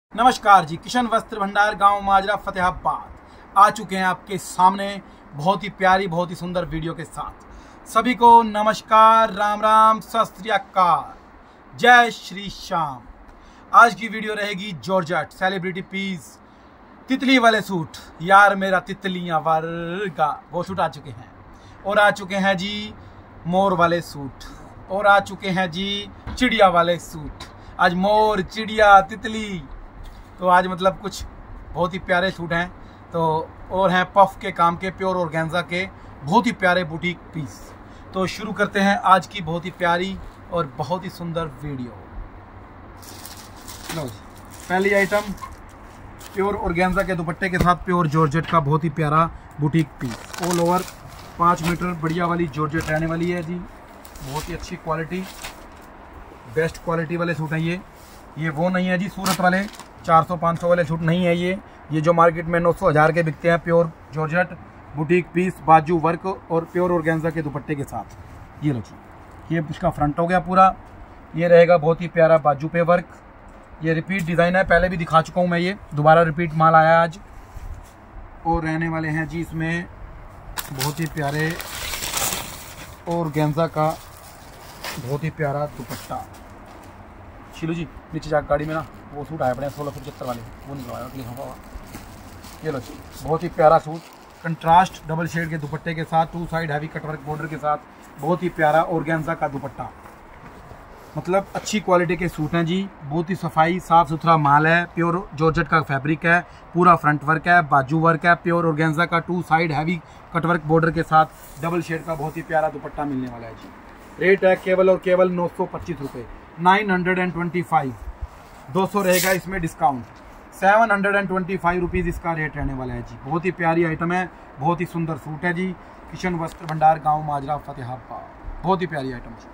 नमस्कार जी, किशन वस्त्र भंडार गांव माजरा फतेहाबाद आ चुके हैं आपके सामने बहुत ही प्यारी बहुत ही सुंदर वीडियो के साथ। सभी को नमस्कार, राम राम, सत श्री अकाल, जय श्री श्याम। आज की वीडियो रहेगी जॉर्जेट सेलिब्रिटी पीस तितली वाले सूट। यार मेरा तितलियां वर्गा वो सूट आ चुके हैं, और आ चुके हैं जी मोर वाले सूट, और आ चुके हैं जी चिड़िया वाले सूट। आज मोर, चिड़िया, तितली, तो आज मतलब कुछ बहुत ही प्यारे सूट हैं। तो और हैं पफ के काम के, प्योर ऑर्गेन्जा के बहुत ही प्यारे बुटीक पीस। तो शुरू करते हैं आज की बहुत ही प्यारी और बहुत ही सुंदर वीडियो। लो जी, पहली आइटम प्योर ऑर्गेन्जा के दुपट्टे के साथ प्योर जॉर्जेट का बहुत ही प्यारा boutique piece. All over 5 metre बढ़िया वाली जॉर्जेट रहने वाली है जी। बहुत ही अच्छी क्वालिटी, बेस्ट क्वालिटी वाले सूट हैं ये वो नहीं है जी सूरत वाले 400-500 वाले सूट नहीं है ये जो मार्केट में 900-1000 के बिकते हैं। प्योर जॉर्जेट बुटीक पीस, बाजू वर्क और प्योर ऑर्गेन्जा के दुपट्टे के साथ। ये लो जी, ये उसका फ्रंट हो गया पूरा। ये रहेगा बहुत ही प्यारा बाजू पे वर्क। ये रिपीट डिज़ाइन है, पहले भी दिखा चुका हूँ मैं, ये दोबारा रिपीट माल आया आज। और रहने वाले हैं जी इसमें बहुत ही प्यारे ऑर्गेन्जा का बहुत ही प्यारा दुपट्टा। शिलू जी नीचे जा गाड़ी में ना वो सूट आया पड़े 1675 वाले, वो निकलवाया लिखा। ये लो जी, बहुत ही प्यारा सूट, कंट्रास्ट डबल शेड के दुपट्टे के साथ, 2 साइड हैवी कटवर्क बॉर्डर के साथ, बहुत ही प्यारा ऑर्गेन्जा का दुपट्टा। मतलब अच्छी क्वालिटी के सूट हैं जी, बहुत ही सफाई साफ सुथरा माल है। प्योर जॉर्जेट का फैब्रिक है, पूरा फ्रंट वर्क है, बाजू वर्क है, प्योर ऑर्गेन्जा का 2 साइड हैवी कटवर्क बॉर्डर के साथ डबल शेड का बहुत ही प्यारा दुपट्टा मिलने वाला है जी। रेट है केवल और केवल 925 रुपये, 925। 200 रहेगा इसमें डिस्काउंट, 725 रुपीज़ इसका रेट रहने वाला है जी। बहुत ही प्यारी आइटम है, बहुत ही सुंदर सूट है जी। किशन वस्त्र भंडार गांव माजरा फतेहाबाद, बहुत ही प्यारी आइटम जी।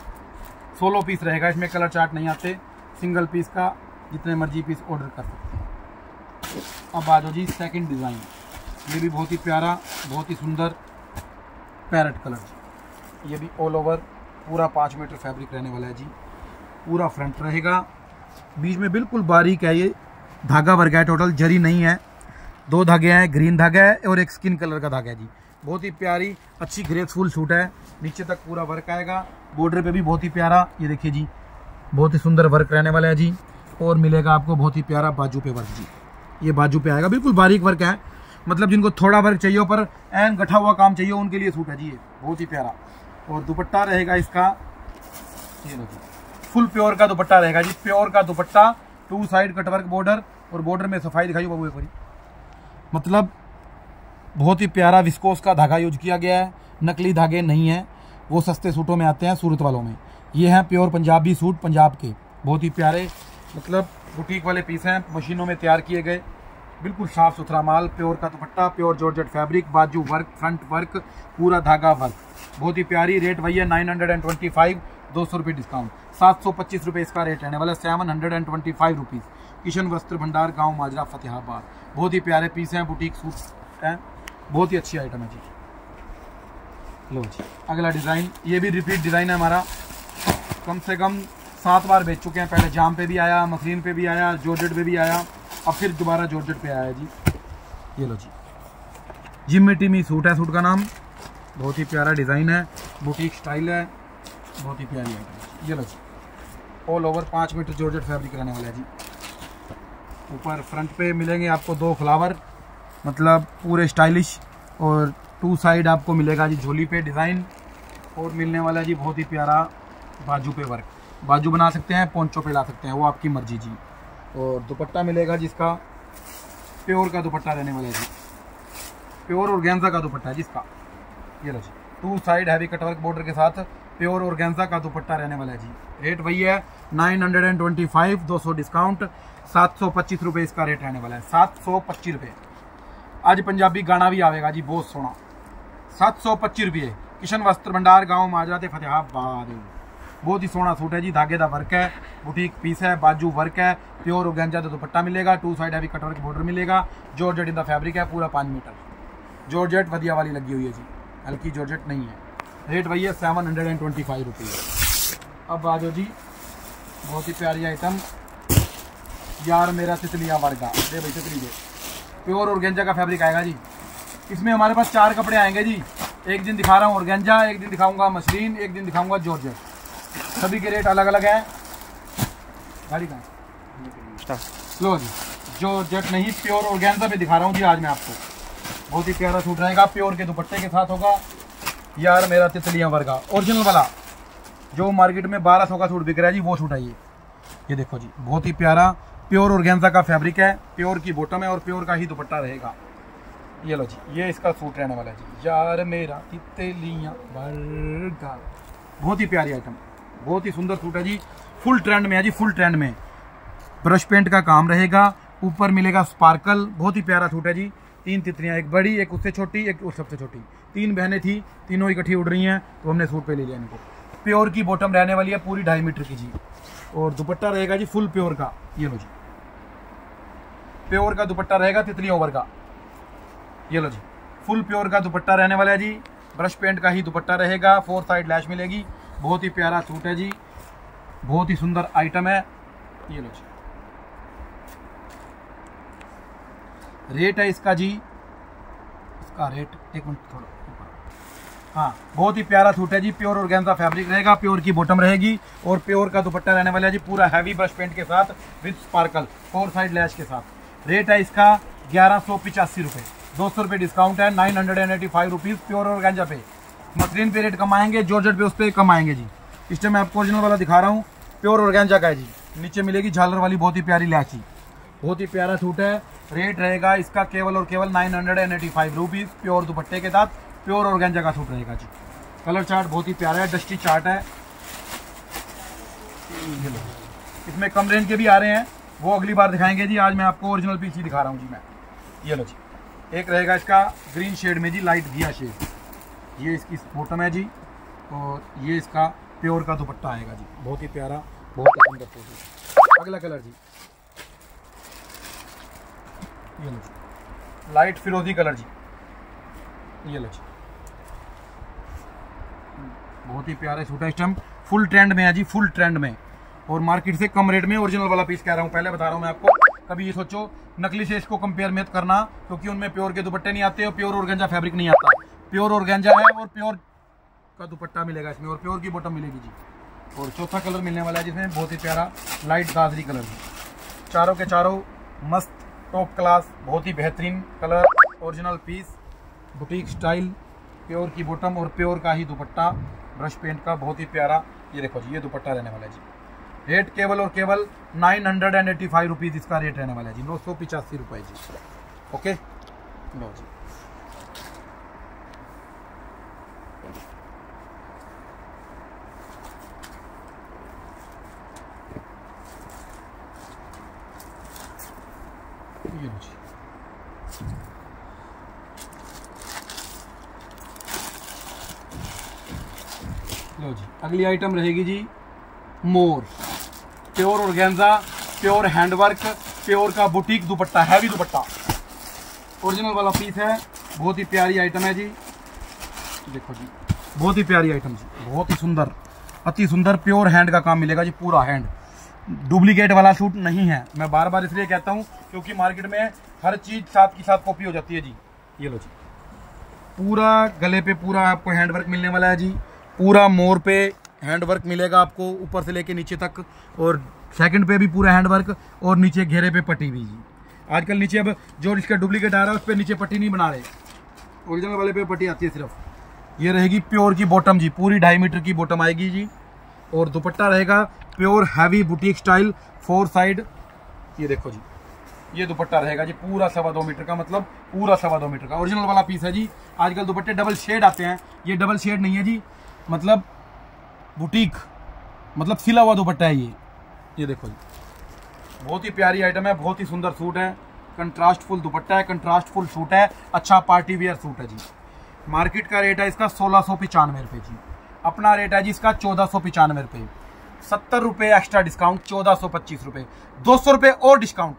16 पीस रहेगा इसमें, कलर चार्ट नहीं आते, सिंगल पीस का जितने मर्जी पीस ऑर्डर कर सकते हैं। अब आ जाओ जी सेकंड डिज़ाइन, ये भी बहुत ही प्यारा बहुत ही सुंदर पैरेट कलर जी। ये भी ऑल ओवर पूरा 5 मीटर फैब्रिक रहने वाला है जी। पूरा फ्रंट रहेगा, बीच में बिल्कुल बारीक है, ये धागा वर्क है, टोटल जरी नहीं है। 2 धागे हैं, ग्रीन धागा है और एक स्किन कलर का धागा है जी। बहुत ही प्यारी अच्छी ग्रेसफुल सूट है, नीचे तक पूरा वर्क आएगा। बॉर्डर पे भी बहुत ही प्यारा, ये देखिए जी, बहुत ही सुंदर वर्क रहने वाला है जी। और मिलेगा आपको बहुत ही प्यारा बाजू पे वर्क जी। ये बाजू पे आएगा, बिल्कुल बारीक वर्क है, मतलब जिनको थोड़ा वर्क चाहिए पर एन गठा हुआ काम चाहिए उनके लिए सूट है जी ये, बहुत ही प्यारा। और दुपट्टा रहेगा इसका, ये लो जी, फुल प्योर का दुपट्टा रहेगा जी। प्योर का दुपट्टा, 2 साइड कटवर्क बॉर्डर, और बॉर्डर में सफाई दिखाई बाबू एक बारी। मतलब बहुत ही प्यारा विस्कोस का धागा यूज किया गया है, नकली धागे नहीं है, वो सस्ते सूटों में आते हैं सूरत वालों में। ये हैं प्योर पंजाबी सूट, पंजाब के बहुत ही प्यारे, मतलब बुटीक वाले पीस हैं, मशीनों में तैयार किए गए, बिल्कुल साफ सुथरा माल। प्योर का दुपट्टा, प्योर जॉर्जेट फैब्रिक, बाजू वर्क, फ्रंट वर्क, पूरा धागा वर्क, बहुत ही प्यारी। रेट वही है 925, 200 रुपये डिस्काउंट, 725 रुपये इसका रेट रहने वाला, 725 रुपीज़। किशन वस्त्र भंडार गांव माजरा फतेहाबाद, बहुत ही प्यारे पीस हैं, बुटीक सूट हैं, बहुत ही अच्छी आइटम है जी। लो जी अगला डिज़ाइन, ये भी रिपीट डिज़ाइन है हमारा, कम से कम 7 बार बेच चुके हैं। पहले जाम पे भी आया, मसलिन पे भी आया, जॉर्जेट पे भी आया, अब फिर दोबारा जॉर्जेट पे आया जी। ये लो जी, जिम्मी टिमी सूट है, सूट का नाम, बहुत ही प्यारा डिज़ाइन है, बुटीक स्टाइल है, बहुत ही प्यारी आइटम। ये लो जी, all over 5 metre georgette fabric रहने वाला है जी। ऊपर फ्रंट पे मिलेंगे आपको 2 फ्लावर, मतलब पूरे स्टाइलिश, और 2 साइड आपको मिलेगा जी झोली पे डिज़ाइन, और मिलने वाला है जी बहुत ही प्यारा बाजू पे वर्क। बाजू बना सकते हैं, पोंचो पे ला सकते हैं, वो आपकी मर्जी जी। और दुपट्टा मिलेगा जिसका प्योर का दुपट्टा रहने वाला है जी, प्योर ऑर्गेन्जा का दुपट्टा है जिसका। ये लो जी, 2 साइड हैवी कटवर्क बॉर्डर के साथ प्योर ऑर्गेन्जा का दुपट्टा रहने वाला है जी। रेट वही है 925, 200 डिस्काउंट, 725 रुपये इसका रेट रहने वाला है, 725 रुपये। आज पंजाबी गाना भी आएगा जी, बहुत सोना, 725 रुपये। किशन वस्त्र भंडार गांव माजरा ते फतेहाबाद, बहुत ही सोना सूट है जी, धागे का वर्क है, बुटीक पीस है, बाजू वर्क है, प्योर ऑर्गेन्जा का दुपट्टा मिलेगा, 2 साइड हैवी कटवर्क बॉर्डर मिलेगा, जॉर्जेट इन द फैब्रिक है, पूरा 5 मीटर जॉर्जेट वधिया वाली लगी हुई है जी, हल्की जॉर्जेट नहीं है। रेट वही है 725 रुपये। अब आ जाओ जी, बहुत ही प्यारी आइटम, यार मेरा तितलियां वर्गा, दे भाई तितली दे। प्योर ऑर्गेंजा का फैब्रिक आएगा जी। इसमें हमारे पास 4 कपड़े आएंगे जी। एक दिन दिखा रहा हूँ ऑर्गेंजा, एक दिन दिखाऊंगा मसलिन, एक दिन दिखाऊंगा जॉर्जेट। सभी के रेट अलग अलग हैं। गाड़ी का लो जी, जॉर्जेट नहीं प्योर ऑर्गेंजा पे दिखा रहा हूँ जी आज मैं आपको। बहुत ही प्यारा सूट रहेगा, प्योर के दुपट्टे के साथ होगा। यार मेरा तितलियां वर्गा ओरिजिनल वाला जो मार्केट में 1200 का सूट बिक रहा है जी, वो सूट है ये देखो जी। बहुत ही प्यारा प्योर ऑर्गेन्जा का फैब्रिक है, प्योर की बॉटम है और प्योर का ही दुपट्टा रहेगा। ये लो जी, ये इसका सूट रहने वाला है जी। यार मेरा तितलियां वर्गा, बहुत ही प्यारी आइटम, बहुत ही सुंदर सूट है जी। फुल ट्रेंड में है जी, फुल ट्रेंड में। ब्रश पेंट का काम रहेगा, ऊपर मिलेगा स्पार्कल। बहुत ही प्यारा सूट है जी। 3 तितलियां, एक बड़ी, एक उससे छोटी, एक उस सबसे छोटी। 3 बहनें थी, तीनों इकट्ठी उड़ रही हैं, तो हमने सूट पे ले लिया इनको। प्योर की बॉटम रहने वाली है, पूरी 2.5 मीटर की जी। और दुपट्टा रहेगा जी फुल प्योर का। ये लो जी, प्योर का दुपट्टा रहेगा तितली ओवर का। ये लो जी, फुल प्योर का दुपट्टा रहने वाला है जी। ब्रश पेंट का ही दुपट्टा रहेगा, 4 साइड लैश मिलेगी। बहुत ही प्यारा सूट है जी, बहुत ही सुंदर आइटम है। ये लो जी, रेट है इसका जी, इसका रेट एक मिनट थोड़ा ऊपर, हाँ बहुत ही प्यारा सूट है जी। प्योर ऑर्गेन्जा फैब्रिक रहेगा, प्योर की बॉटम रहेगी और प्योर का दुपट्टा रहने वाला है जी, पूरा हैवी ब्रश पेंट के साथ विद स्पार्कल, 4 साइड लैश के साथ। रेट है इसका 1185 रुपये, 200 रुपये डिस्काउंट है, 985 रुपीज़ प्योर ऑर्गेन्जा पे। मसलिन पे रेट कम आएंगे, जॉर्जेट पे उस पर कम आएंगे जी। इस टाइम मैं आपको ओरिजिनल वाला दिखा रहा हूँ, प्योर ऑर्गेन्जा का है जी। नीचे मिलेगी झालर वाली बहुत ही प्यारी लैची, बहुत ही प्यारा सूट है। रेट रहेगा इसका केवल और केवल 985 रुपीज़ प्योर दुपट्टे के साथ। प्योर ऑर्गेन्जा का सूट रहेगा जी। कलर चार्ट बहुत ही प्यारा है, डस्टी चार्ट है। इसमें कम रेंज के भी आ रहे हैं, वो अगली बार दिखाएंगे जी। आज मैं आपको ओरिजिनल पीस ही दिखा रहा हूँ जी मैं। ये लो जी, एक रहेगा इसका ग्रीन शेड में जी, लाइट घिया शेड। ये इसकी बॉटम है जी और ये इसका प्योर का दुपट्टा आएगा जी। बहुत ही प्यारा, बहुत ही सुंदर सूट। अगला कलर जी, ये लो जी, लाइट फिरोजी कलर जी। ये लो जी, बहुत ही प्यारे सूट है। इस टाइम फुल ट्रेंड में है जी, फुल ट्रेंड में, और मार्केट से कम रेट में ओरिजिनल वाला पीस कह रहा हूँ। पहले बता रहा हूँ मैं आपको, कभी ये सोचो नकली से इसको कंपेयर मत करना, क्योंकि उनमें प्योर के दुपट्टे नहीं आते और प्योर ऑर्गेन्जा फैब्रिक नहीं आता। प्योर ऑर्गेन्जा है और प्योर का दुपट्टा मिलेगा इसमें और प्योर की बॉटम मिलेगी जी। और चौथा कलर मिलने वाला है जिसमें बहुत ही प्यारा लाइट गाजरी कलर जी। चारों के चारों मस्त टॉप क्लास, बहुत ही बेहतरीन colour, original piece, boutique style, pure की बॉटम और प्योर का ही दुपट्टा ब्रश पेंट का, बहुत ही प्यारा। ये देखो जी, ये दुपट्टा रहने वाला है जी। रेट केवल और केवल 985 रुपीज़ इसका रेट रहने वाला है जी, 985 रुपये जी। ओके लो जी, ये लो जी, लो जी। अगली आइटम रहेगी जी मोर, pure organza, pure handwork, pure का बुटीक दुपट्टा, हैवी दुपट्टा, ओरिजिनल वाला पीस है। बहुत ही प्यारी आइटम है जी। देखो जी, बहुत ही प्यारी आइटम जी, बहुत ही सुंदर, अति सुंदर। प्योर हैंड का काम मिलेगा जी, पूरा हैंड, डुप्लीकेट वाला सूट नहीं है। मैं बार बार इसलिए कहता हूँ क्योंकि मार्केट में हर चीज़ साथ की साथ कॉपी हो जाती है जी। ये लो जी, पूरा गले पे पूरा आपको हैंडवर्क मिलने वाला है जी। पूरा मोर पे हैंडवर्क मिलेगा आपको ऊपर से लेके नीचे तक, और सेकंड पे भी पूरा हैंडवर्क, और नीचे घेरे पे पट्टी भी जी। आजकल नीचे अब जो इसका डुप्लीकेट आ रहा है उस पर नीचे पट्टी नहीं बना रहे, ओरिजिनल वाले पे पट्टी आती है सिर्फ। ये रहेगी प्योर की बॉटम जी, पूरी 2.5 मीटर की बॉटम आएगी जी। और दुपट्टा रहेगा pure heavy boutique style, 4 side. ये देखो जी, ये दुपट्टा रहेगा जी, पूरा 2.25 मीटर का, मतलब पूरा 2.25 मीटर का ओरिजिनल वाला पीस है जी। आजकल दुपट्टे डबल शेड आते हैं, ये डबल शेड नहीं है जी, मतलब बुटीक, मतलब सिला हुआ दुपट्टा है ये देखो जी, बहुत ही प्यारी आइटम है, बहुत ही सुंदर सूट है। कंट्रास्ट फुल दुपट्टा है, कंट्रास्ट फुल सूट है, अच्छा पार्टी वियर सूट है जी। मार्केट का रेट है इसका 1695 रुपये जी, अपना रेट है जी इसका 1495 रुपये, 70 रुपये एक्स्ट्रा डिस्काउंट, 1425 रुपये, 200 रुपये और डिस्काउंट,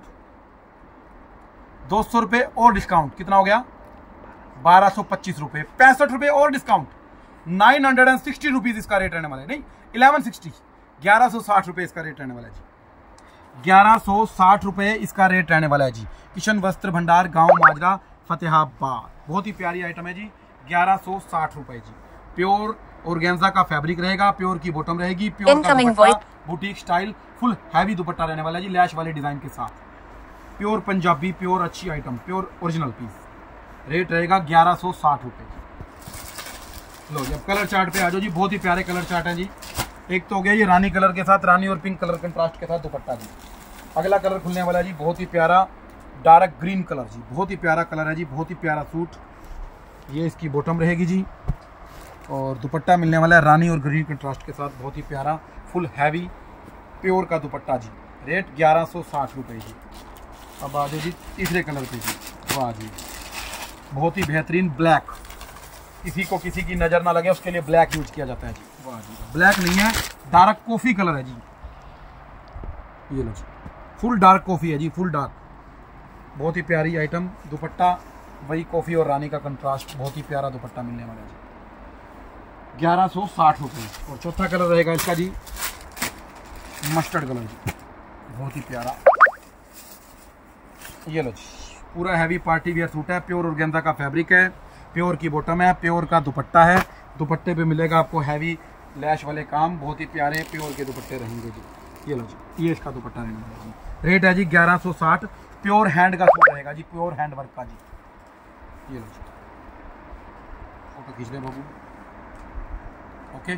200 रुपये और डिस्काउंट, कितना हो गया 1225 रुपये, 65 रुपये और डिस्काउंट, 960 रुपीज़ इसका रेट रहने वाला है, नहीं 1160, 1160 रुपये इसका रेट रहने वाला है जी। 1160 रुपये इसका रेट रहने वाला है जी। किशन वस्त्र भंडार, गांव माजरा, फतेहाबाद। बहुत ही प्यारी आइटम है जी, 1160 रुपये जी। प्योर ऑर्गेन्जा का फैब्रिक रहेगा, प्योर की बॉटम रहेगी, प्योर का दुपट्टा, बुटीक स्टाइल फुल हैवी दुपट्टा रहने वाला है जी, लैश वाले डिजाइन के साथ। प्योर पंजाबी, प्योर अच्छी item, pure original piece. Rate रहेगा 1160 रुपये जी। लो जी अब कलर चार्ट पे आ जाओ जी। बहुत ही प्यारे कलर चार्ट है जी। एक तो हो गया ये रानी कलर के साथ, रानी और पिंक कलर कंट्रास्ट के साथ दुपट्टा जी। अगला कलर खुलने वाला है जी, बहुत ही प्यारा डार्क ग्रीन कलर जी। बहुत ही प्यारा कलर है जी, बहुत ही प्यारा सूट। ये इसकी बॉटम रहेगी जी और दुपट्टा मिलने वाला है रानी और ग्रीन कंट्रास्ट के साथ। बहुत ही प्यारा फुल हैवी प्योर का दुपट्टा जी। रेट 1160 रुपये जी। अब आ जाओ जी तीसरे कलर पे जी। वाह जी, बहुत ही बेहतरीन ब्लैक, किसी को किसी की नज़र ना लगे उसके लिए ब्लैक यूज किया जाता है जी। वाह जी, ब्लैक नहीं है, डार्क कॉफ़ी कलर है जी। ये लो जी, फुल डार्क कॉफ़ी है जी, फुल डार्क। बहुत ही प्यारी आइटम। दुपट्टा वही कॉफ़ी और रानी का कंट्रास्ट, बहुत ही प्यारा दुपट्टा मिलने वाला है जी। 1160 रुपये। और चौथा कलर रहेगा इसका जी मस्टर्ड कलर जी, बहुत ही प्यारा। ये लो जी, पूरा हैवी पार्टी वियर सूट है, प्योर ऑर्गेन्जा का फैब्रिक है, प्योर की बॉटम है, प्योर का दुपट्टा है। दुपट्टे पे मिलेगा आपको हैवी लैश वाले काम, बहुत ही प्यारे प्योर के दुपट्टे रहेंगे जी। ये लो जी, ये इसका दुपट्टा रहेगा जी। रेट है जी 1160। प्योर हैंड का सूट रहेगा जी, प्योर हैंड वर्क का जी। ये लो जी, फोटो खींच ले बाबू। ओके,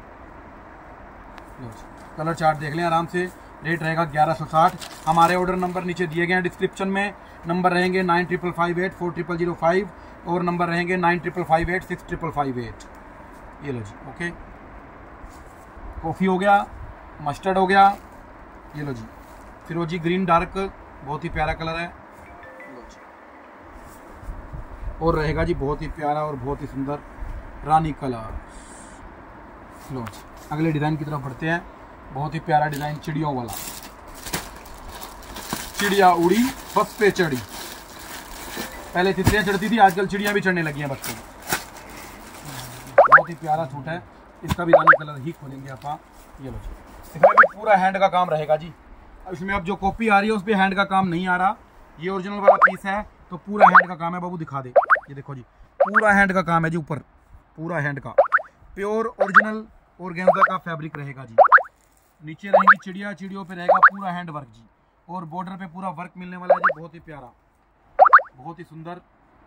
लो जी, कलर चार्ट देख लें आराम से। रेट रहेगा 1160। हमारे ऑर्डर नंबर नीचे दिए गए हैं डिस्क्रिप्शन में। नंबर रहेंगे 9558 4005 और नंबर रहेंगे 9558 6558। ये लो जी, ओके। कॉफ़ी हो गया, मस्टर्ड हो गया, ये लो जी फिरोजी ग्रीन डार्क, बहुत ही प्यारा कलर है। लो जी, और रहेगा जी बहुत ही प्यारा और बहुत ही सुंदर रानी कलर। लो जी, अगले डिज़ाइन की तरफ बढ़ते हैं। बहुत ही प्यारा डिज़ाइन, चिड़ियों वाला। चिड़िया उड़ी बस पे चढ़ी। पहले तितलियाँ चढ़ती थी, आजकल चिड़ियाँ भी चढ़ने लगी हैं बस पे। बहुत ही प्यारा सूट है, इसका भी रानी कलर ही खोलेंगे आप। ये लो जी, इसमें भी पूरा हैंड का काम रहेगा जी। इसमें अब जो कॉपी आ रही है उस पर हैंड का काम नहीं आ रहा, ये ओरिजिनल वाला पीस है तो पूरा हैंड का काम है। बाबू दिखा दे, ये देखो जी, पूरा हैंड का काम है जी, ऊपर पूरा हैंड का प्योर ओरिजिनल ऑर्गेन्जा का फैब्रिक रहेगा जी। नीचे रहेंगी चिड़िया, चिड़ियों पे रहेगा पूरा हैंड वर्क जी, और बॉर्डर पे पूरा वर्क मिलने वाला है जी। बहुत ही प्यारा, बहुत ही सुंदर।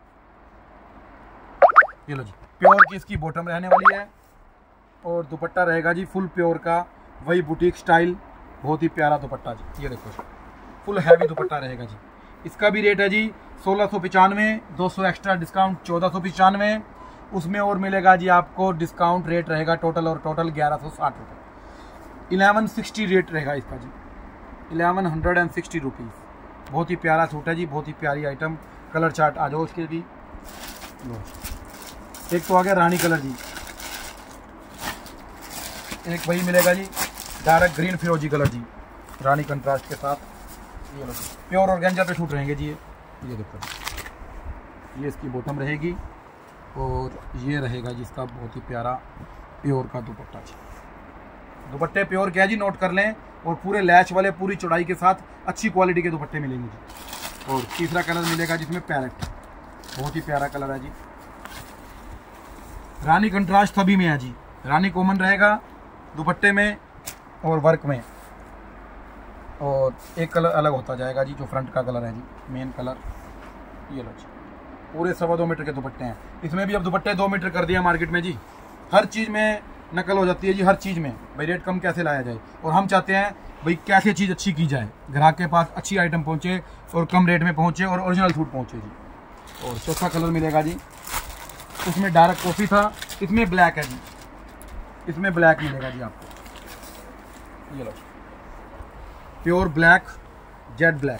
ये लो जी, प्योर की इसकी बॉटम रहने वाली है और दुपट्टा रहेगा जी फुल प्योर का, वही बुटीक स्टाइल। बहुत ही प्यारा दुपट्टा जी। ये देखो जी, फुल हैवी दुपट्टा रहेगा जी। इसका भी रेट है जी 1695, 200 एक्स्ट्रा डिस्काउंट 1495। उसमें और मिलेगा जी आपको डिस्काउंट, रेट रहेगा टोटल और टोटल 1160 रुपये। 1160 रेट रहेगा इसका जी, 1160 रुपीज़। बहुत ही प्यारा सूट है जी, बहुत ही प्यारी आइटम। कलर चार्ट आ जाओ उसके भी। एक तो आ गया रानी कलर जी, एक वही मिलेगा जी डार्क ग्रीन फिरोजी कलर जी, रानी कंट्रास्ट के साथ। ये लो, प्योर ऑर्गेन्जा पे शूट रहेंगे जी। ये देखो, ये इसकी बॉटम रहेगी और ये रहेगा जी इसका बहुत ही प्यारा प्योर का दुपट्टा जी। दुपट्टे प्योर क्या जी, नोट कर लें। और पूरे लैच वाले, पूरी चौड़ाई के साथ अच्छी क्वालिटी के दुपट्टे मिलेंगे जी। और तीसरा कलर मिलेगा जिसमें पैरेट, बहुत ही प्यारा कलर है जी। रानी कंट्रास्ट सभी में है जी, रानी कॉमन रहेगा दुपट्टे में और वर्क में, और एक कलर अलग होता जाएगा जी जो फ्रंट का कलर है जी, मेन कलर। ये लो जी, पूरे 2.25 मीटर के दुपट्टे हैं। इसमें भी अब दुपट्टे 2 मीटर कर दिया मार्केट में जी। हर चीज़ में नकल हो जाती है जी, हर चीज़ में। भाई रेट कम कैसे लाया जाए, और हम चाहते हैं भाई कैसे चीज़ अच्छी की जाए, ग्राहक के पास अच्छी आइटम पहुँचे और कम रेट में पहुँचे और ओरिजिनल सूट पहुँचे जी। और चौथा कलर मिलेगा जी, इसमें डार्क कॉफ़ी था, इसमें ब्लैक है जी, इसमें ब्लैक मिलेगा जी आपको। ये लो, प्योर ब्लैक, जेट ब्लैक।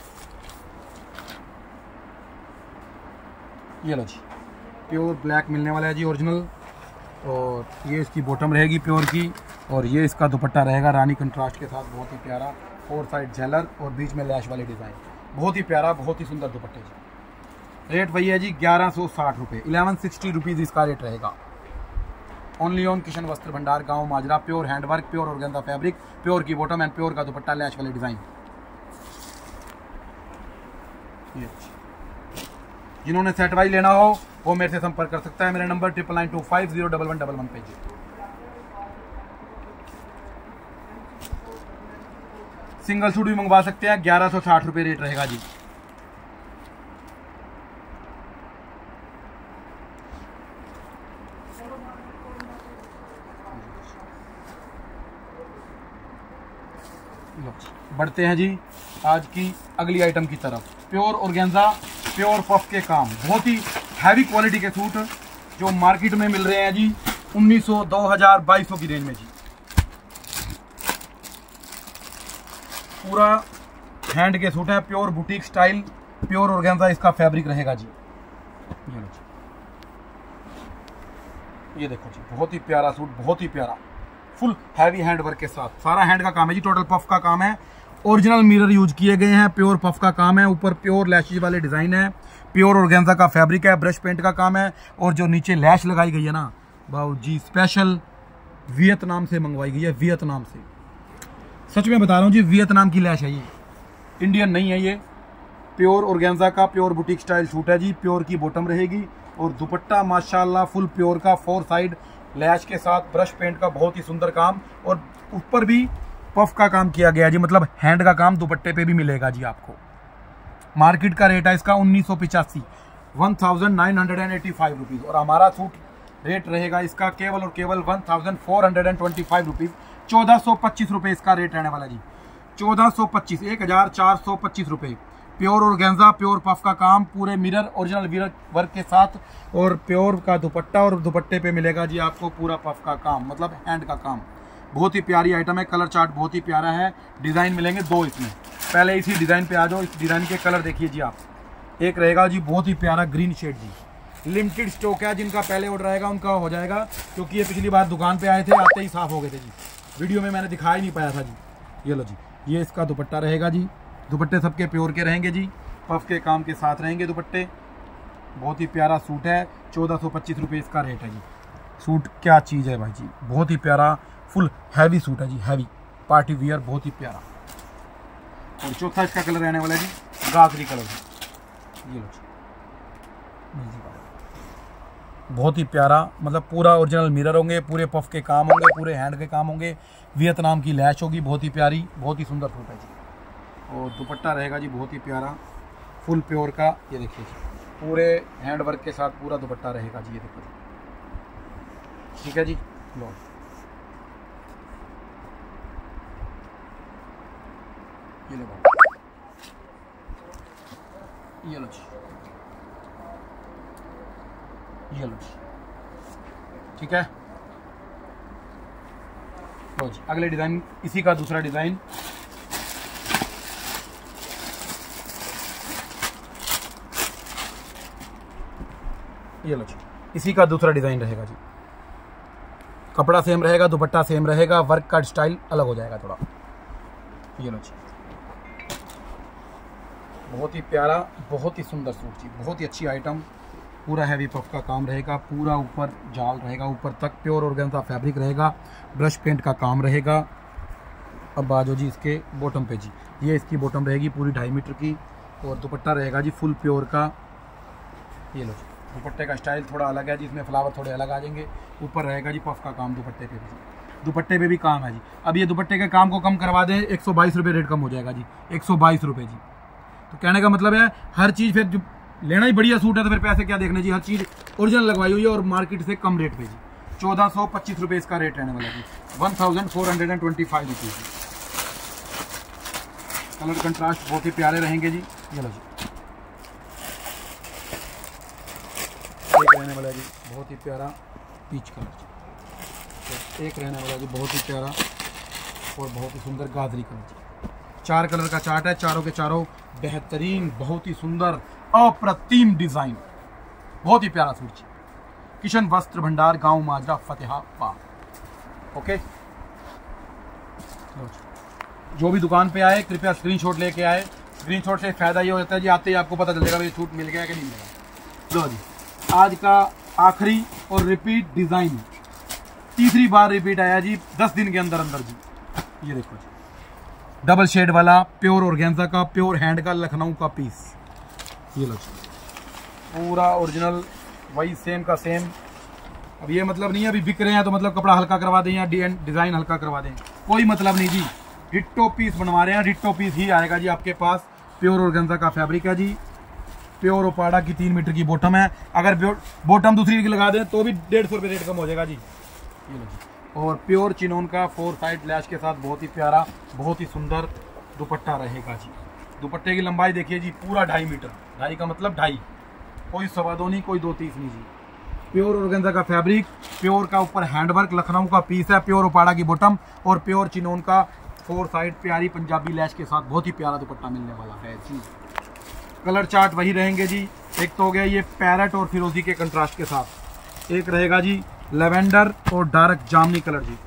ये लो जी, प्योर ब्लैक मिलने वाला है जी ओरिजिनल। और ये इसकी बॉटम रहेगी प्योर की, और ये इसका दुपट्टा रहेगा रानी कंट्रास्ट के साथ, बहुत ही प्यारा। 4 साइड झलर और बीच में लैश वाले डिज़ाइन, बहुत ही प्यारा, बहुत ही सुंदर दुपट्टे जी। रेट वही है जी 1160 रुपये, 1160 रुपीज़ इसका रेट रहेगा। ओनली ऑन किशन वस्त्र भंडार, गांव Majra. Pure handwork, pure organza fabric, pure की बॉटम एंड प्योर का दुपट्टा, लैश वाले डिज़ाइन। ये जिन्होंने सेट वाइज लेना हो वो मेरे से संपर्क कर सकता है। मेरा नंबर 9992501111 पे जी। सिंगल सूट भी मंगवा सकते हैं, 1160 रुपये रेट रहेगा जी। बढ़ते हैं जी आज की अगली आइटम की तरफ। प्योर ऑर्गेन्जा, प्योर पफ के काम, बहुत ही हैवी क्वालिटी के सूट जो मार्केट में मिल रहे हैं जी 1900, 2000, 2200 की रेंज में जी। पूरा हैंड के सूट है, pure boutique style, pure organza इसका फैब्रिक रहेगा जी। ये देखो जी, बहुत ही प्यारा सूट, बहुत ही प्यारा, फुल हैवी हैंड वर्क के साथ। सारा हैंड का काम है जी, टोटल पफ का काम है। ओरिजिनल मिरर यूज किए गए हैं, प्योर पफ का काम है। ऊपर प्योर लैशेज वाले डिजाइन है, प्योर ऑर्गेन्जा का फैब्रिक है, ब्रश पेंट का काम है। और जो नीचे लैश लगाई गई है ना बाबू जी, स्पेशल वियतनाम से मंगवाई गई है, वियतनाम से। सच में बता रहा हूँ जी, वियतनाम की लैश है ये, इंडियन नहीं है ये। प्योर ऑर्गेन्जा का प्योर बुटीक स्टाइल सूट है जी। प्योर की बॉटम रहेगी और दुपट्टा माशाल्लाह फुल प्योर का, 4 साइड लैश के साथ, ब्रश पेंट का बहुत ही सुंदर काम। और ऊपर भी पफ का काम किया गया जी, मतलब हैंड का काम दुपट्टे पे भी मिलेगा जी आपको। मार्केट का रेट है इसका 1985, 1985 रुपीज़। और हमारा सूट रेट रहेगा इसका केवल और केवल 1425 रुपीज़, 1425 रुपये इसका रेट रहने वाला जी। 1425, 1425 रुपये। प्योर ऑर्गेन्जा, प्योर पफ का काम, पूरे मिरर ओरिजिनल वर्क के साथ, और प्योर का दुपट्टा, और दुपट्टे पे मिलेगा जी आपको पूरा पफ का काम, मतलब हैंड का काम। बहुत ही प्यारी आइटम है, कलर चार्ट बहुत ही प्यारा है। डिज़ाइन मिलेंगे 2 इसमें। पहले इसी डिज़ाइन पे आ जाओ, इस डिज़ाइन के कलर देखिए जी आप। एक रहेगा जी बहुत ही प्यारा ग्रीन शेड जी, लिमिटेड स्टॉक है, जिनका पहले ऑर्डर आएगा उनका हो जाएगा, क्योंकि ये पिछली बार दुकान पे आए थे, आते ही साफ़ हो गए थे जी। वीडियो में मैंने दिखा ही नहीं पाया था जी। ये लो जी, ये इसका दुपट्टा रहेगा जी। दुपट्टे सबके प्योर के रहेंगे जी, पफ के काम के साथ रहेंगे दुपट्टे। बहुत ही प्यारा सूट है, 1425 रुपये इसका रेट है जी। सूट क्या चीज़ है भाई जी, बहुत ही प्यारा फुल हैवी सूट है जी, हैवी पार्टी वियर, बहुत ही प्यारा। और चौथा इसका कलर रहने वाला है जी गाजरी कलर है। ये लो जी, बहुत ही प्यारा, मतलब पूरा ओरिजिनल मिरर होंगे, पूरे पफ के काम होंगे, पूरे हैंड के काम होंगे, वियतनाम की लैश होगी, बहुत ही प्यारी, बहुत ही सुंदर सूट है जी। और दुपट्टा रहेगा जी बहुत ही प्यारा, फुल प्योर का। ये देखिए जी, पूरे हैंड वर्क के साथ पूरा दुपट्टा रहेगा जी। ये देखो, ठीक है जी। लो ये लो, ये लो जी, ये लो जी, ठीक है। लो जी, अगले डिज़ाइन, इसी का दूसरा डिज़ाइन। ये लो जी, इसी का दूसरा डिज़ाइन रहेगा जी। कपड़ा सेम रहेगा, दुपट्टा सेम रहेगा, वर्क का स्टाइल अलग हो जाएगा थोड़ा। ये लो जी, बहुत ही प्यारा, बहुत ही सुंदर सूट जी, बहुत ही अच्छी आइटम। पूरा हैवी पफ का काम रहेगा, पूरा ऊपर जाल रहेगा, ऊपर तक प्योर ऑर्गेन्जा फैब्रिक रहेगा, ब्रश पेंट का काम रहेगा। अब आ जाओ जी इसके बॉटम पे जी, ये इसकी बॉटम रहेगी पूरी 2.5 मीटर की, और दुपट्टा रहेगा जी फुल प्योर का। ये लो जी, दुपट्टे का स्टाइल थोड़ा अलग है जी, इसमें फ्लावर थोड़े अलग आ जाएंगे। ऊपर रहेगा जी पफ का काम, दुपट्टे पे भी, दुपट्टे पे भी काम है जी। अब ये दुपट्टे के काम को कम करवा दें, 122 रुपये रेट कम हो जाएगा जी, 122 रुपये जी। तो कहने का मतलब है हर चीज़, फिर जो लेना ही बढ़िया सूट है तो फिर पैसे क्या देखने जी, हर चीज़ ओरिजिनल लगवाई हुई है और मार्केट से कम रेट पे जी। 1425 रुपये इसका रेट रहने वाला जी, 1425 रुपीज़। कलर कंट्रास्ट बहुत ही प्यारे रहेंगे जी। ये लो जी, एक रहने वाला जी बहुत ही प्यारा पीच कलर जी, एक रहने वाला जी बहुत ही प्यारा और बहुत ही सुंदर गाजरी कलर जी। 4 कलर का चार्ट है, चारों के चारों बेहतरीन, बहुत ही सुंदर, अप्रतिम डिजाइन, बहुत ही प्यारा सूट जी। किशन वस्त्र भंडार, गांव माजरा, फतेहाबाद। ओके, जो भी दुकान पे आए कृपया स्क्रीनशॉट लेके आए। स्क्रीनशॉट से फायदा ये हो जाता है जी, आते ही आपको पता चल जाएगा ये सूट मिल गया कि नहीं मिलेगा। लो जी, आज का आखिरी और रिपीट डिजाइन, तीसरी बार रिपीट आया जी 10 दिन के अंदर अंदर जी। ये देखो जी, डबल शेड वाला प्योर ऑर्गेन्जा का, प्योर हैंड का लखनऊ का पीस, ये लो पूरा ओरिजिनल वही सेम का सेम। अब ये मतलब नहीं है अभी बिक रहे हैं तो मतलब कपड़ा हल्का करवा दें या डिजाइन हल्का करवा दें, कोई मतलब नहीं जी। डिट्टो पीस बनवा रहे हैं, डिट्टो पीस ही आएगा जी आपके पास। प्योर ऑर्गेन्जा का फैब्रिक है जी, प्योर ओपाड़ा की 3 मीटर की बॉटम है। अगर बॉटम दूसरी की लगा दें तो भी 150 रुपये रेट कम हो जाएगा जी। ये लो जी। और प्योर चिनोन का 4 साइड लैश के साथ बहुत ही प्यारा, बहुत ही सुंदर दुपट्टा रहेगा जी। दुपट्टे की लंबाई देखिए जी, पूरा 2.5 मीटर। 2.5 का मतलब 2.5, कोई 2.25 नहीं, कोई 2.30 नहीं जी। प्योर ऑर्गेन्जा का फैब्रिक, प्योर का ऊपर हैंडवर्क, लखनऊ का पीस है, प्योर ओपाड़ा की बॉटम और प्योर चिनोन का 4 साइड प्यारी पंजाबी लैश के साथ बहुत ही प्यारा दुपट्टा मिलने वाला है जी। कलर चार्ट वही रहेंगे जी। एक तो हो गया ये पैरेट और फिरोजी के कंट्रास्ट के साथ, एक रहेगा जी लेवेंडर और डार्क जामनी कलर जी।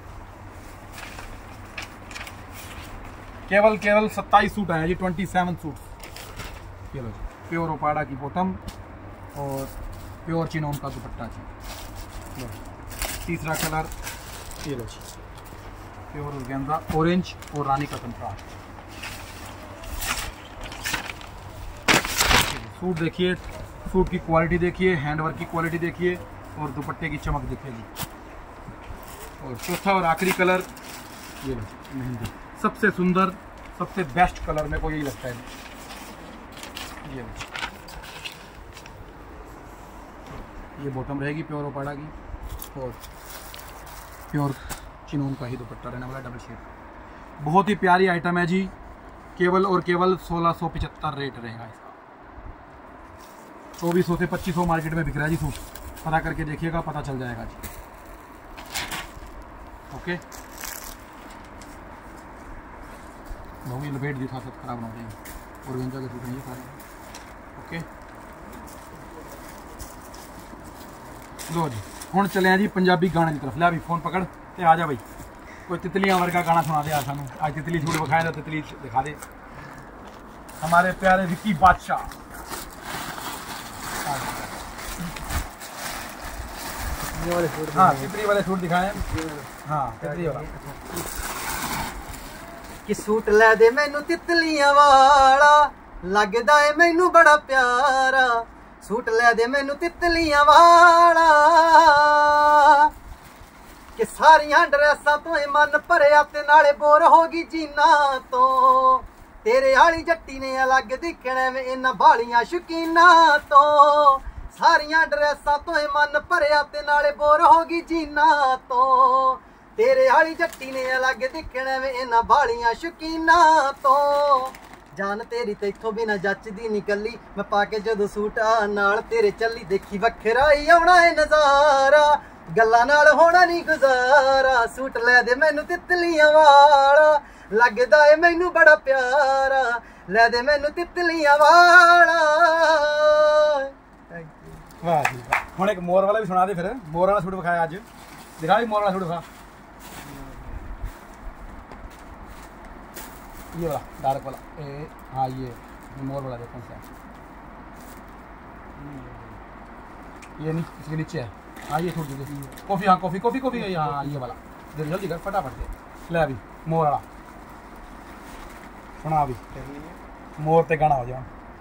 केवल 27 सूट आए जी, 27 सूट। चलो जी, प्योर ओपाड़ा की बॉटम और प्योर चिनोन का दुपट्टा जी। लो तीसरा कलर ये लो जी, प्योर ऑर्गेन्जा ऑरेंज और रानी का कंट्रास्ट। सूट देखिए, सूट की क्वालिटी देखिए, हैंडवर्क की क्वालिटी देखिए और दुपट्टे की चमक देखिए जी। और चौथा और आखिरी कलर ये लो जी, मेहंदी। सबसे सुंदर, सबसे बेस्ट कलर मेरे को यही लगता है। ये लो, ये बॉटम रहेगी प्योर ओपाड़ा की और प्योर चिनोन का ही दुपट्टा रहने वाला, डबल शेड। बहुत ही प्यारी आइटम है जी। केवल और केवल 1675 रेट रहेगा इसका। 2400 से 2500 मार्केट में बिक रहा है जी सूट, पता करके देखिएगा, पता चल जाएगा जी। ओके, बहुत लपेट दी था, सब खराब ना हो जाएंगे। ऑर्गेन्जा के सूट हैं ये सारे। ओके लो जी, हुण चले हैं जी पंजाबी गाने की तरफ। लिया भी फोन पकड़ ते आ जा भाई, कोई तितलियां वर्गा गाना सुना दे यार सानू। आज तितली सूट दिखाए तो तितली दिखा दे हमारे प्यारे विक्की बादशाह। हाँ तितली वाले सूट दिखाए। हाँ तितली वाला कि सूट लै दे मैनू तितलियां वाला, लगदा है मैनू बड़ा प्यारा। सूट लै दे मैनू तितलियां वाला, कि सारियां ड्रैसां तो मन भरिया ते नाले बोर होगी जीना तो। तेरे आली जट्टी ने अलग दिखने में इन्ना बालियां शकीना तो। सारियां ड्रैसां तो मन भरिया ते नाले बोर होगी जीना तो। तेरे आली जट्टी ने अलग दिखने में इन्ना बालियां शकीना तो। जान तेरी ते इथों बिना जचदी निकली, मैं पाके जदों सूट नाल तेरे चली। देखी वखरा ही आउणा है नज़ारा, गल्लां नाल होना नहीं गुजारा। सूट लै दे मैनू तितलियां वाला, लगदा है मैनू बड़ा प्यारा। लै दे मैनू तितलियां वाला। वाह जी वाह। हुण एक मोर वाला भी सुना दे फिर। मोर वाला सूट दिखाया अज, दिखा भी मोर वाला सूट दिखा। ये वाला डार्क वाला, हाँ ये मोर वाला देखो सा, ये नहीं इसके नीचे है। हाँ ये छोड़ दीजिए कॉफ़ी। हाँ कॉफ़ी कॉफ़ी कॉफ़ी, हाँ ये वाला जल्दी जल्दी कर फटाफट से। ले अभी मोर वाला सुना, अभी मोर ते गाना हो जाओ।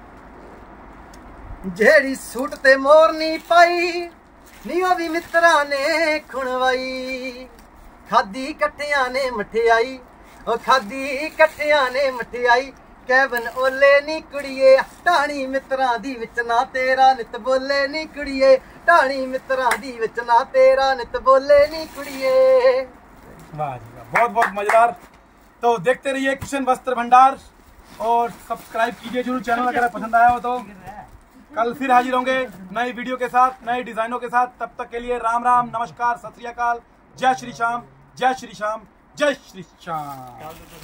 जेड़ी सूट ते मोर नी पाई नी ओ भी मित्रा ने खुणवाई। खादी कट्ठियां ने मठियाई, ओ खादी कट्ठियां ने मठियाई। कैबन ओले नी कुड़िए, ढाणी मित्रां दी विच ना तेरा नित बोले नी कुड़िए। ढाणी मित्रां दी विच ना तेरा नित बोले नी कुड़िए। वाह जी वाह, बहुत बहुत मजेदार। तो देखते रहिए किशन वस्त्र भंडार और सब्सक्राइब कीजिए जरूर चैनल अगर पसंद आया हो तो। कल फिर हाजिर होंगे नई वीडियो के साथ, नए डिजाइनों के साथ। तब तक के लिए राम राम, नमस्कार, सत श्री अकाल, जय श्री श्याम, जय श्री श्याम, जय श्री श्याम।